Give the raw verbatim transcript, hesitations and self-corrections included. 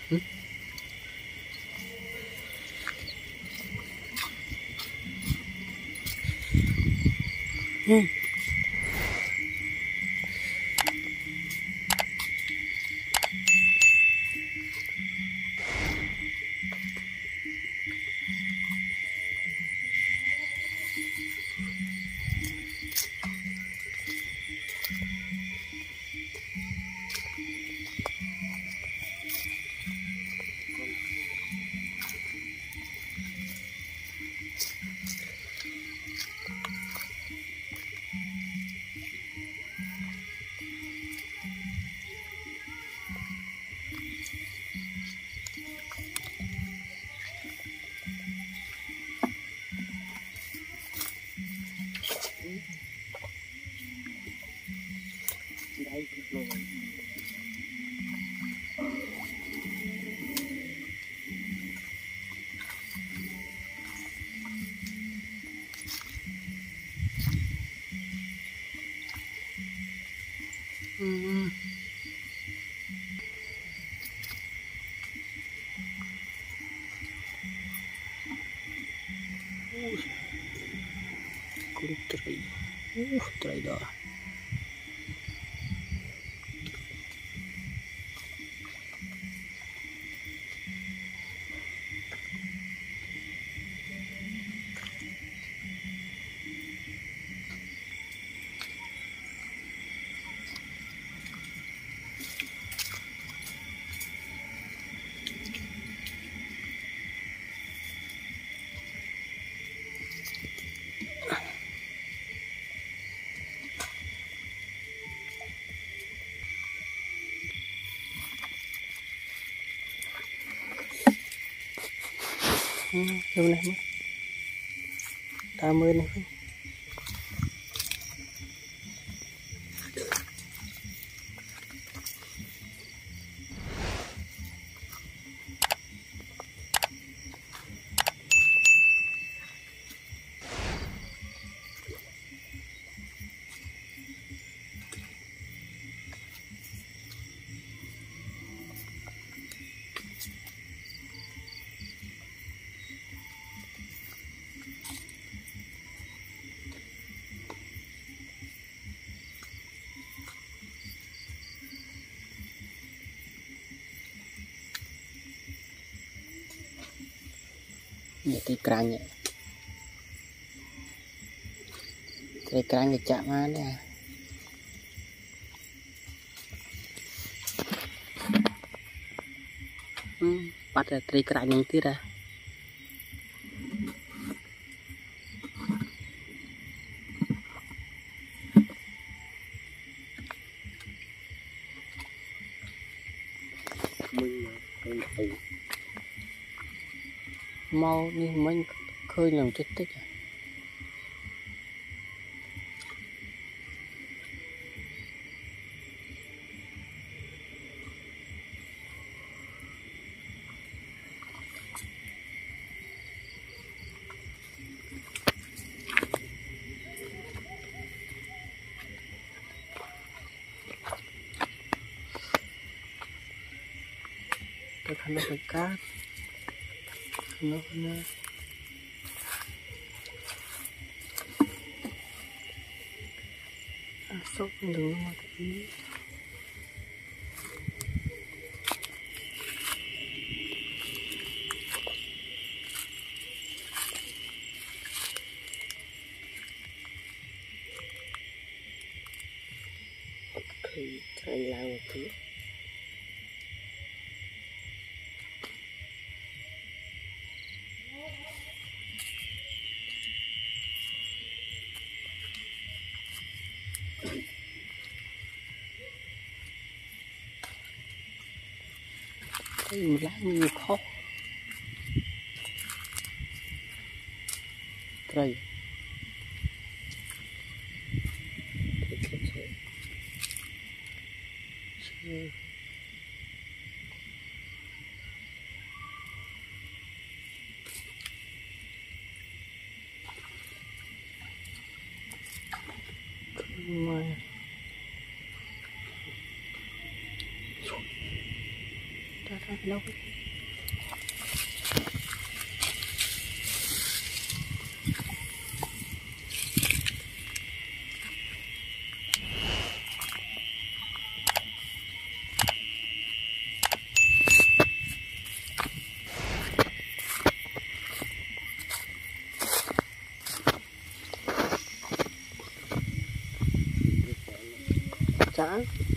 Ừ. Ừ. Conត្រីអូត្រីដល់ดูนะมั้ยตามือนี่นี่ตีกลางเนี่ยตีกลางจะจับมาเนี่ยอืมปัดแต่ตีกลางยังตีได้mau đi mình khơi làm chết tích à cái khăn nó phải cát nó nó sốc lửa một tí thì thay lao một tí cái lá nhiều khó trời mà ta thôi đâu. Chả